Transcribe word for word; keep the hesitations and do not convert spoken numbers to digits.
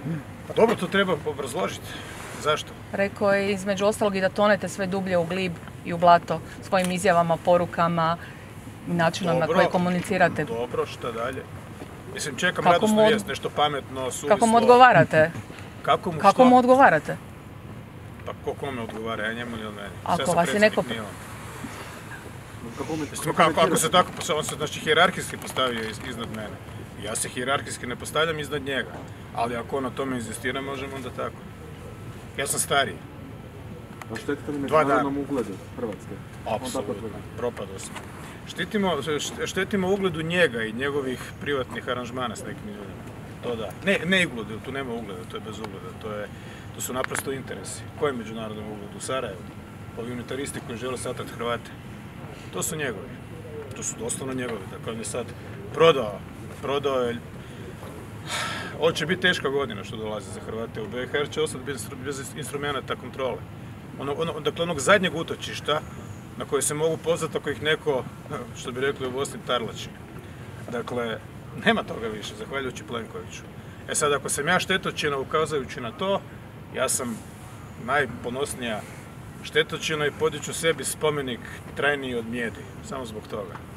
Pa dobro, to treba obrazložiti. Zašto? Rekao je između ostalog i da tonete sve dublje u glib i u blato svojim izjavama, porukama i načinom na koji komunicirate. Dobro, šta dalje? Mislim, čekam radosnu od... vijest, nešto pametno, suvislo. Kako mu odgovarate? Kako mu, Kako mu odgovarate? Pa ko kome odgovara, ja njemu ili on meni? Ako vas je neko... Kako, ako se tako, on se znači hijerarhijski postavio iz, iznad mene. Ja se hijerarhijski ne postavljam iznad njega, ali ako on na tome inzistira, možemo onda tako. Ja sam stariji. A štetite li međunarodnom ugledu Hrvatske? Apsolutno, propadao sam. Štitimo, štetimo ugledu njega i njegovih privatnih aranžmana s nekim ljudima. To da. Ne, ne ugledu, tu nema ugleda, to je bez ugleda, to, je, to su naprosto interesi. Koji je međunarodnom ugledu? U Sarajevu. Ovi unitaristi koji žele satrati Hrvate. To su njegovi. To su doslovno njegovi. Dakle, on je sad prodao. Prodao je... Ovo će biti teška godina što dolazi za Hrvate u B iH, jer će ostati bez, bez instrumenta kontrole. Ono, ono, dakle, onog zadnjeg utočišta na koje se mogu pozvati ako ih neko, što bi rekli u Bosni, tarlači. Dakle, nema toga više, zahvaljujući Plenkoviću. E sad, ako sam ja štetočina ukazujući na to, ja sam najponosnija štetočina i podiću sebi spomenik trajniji od mjedi. Samo zbog toga.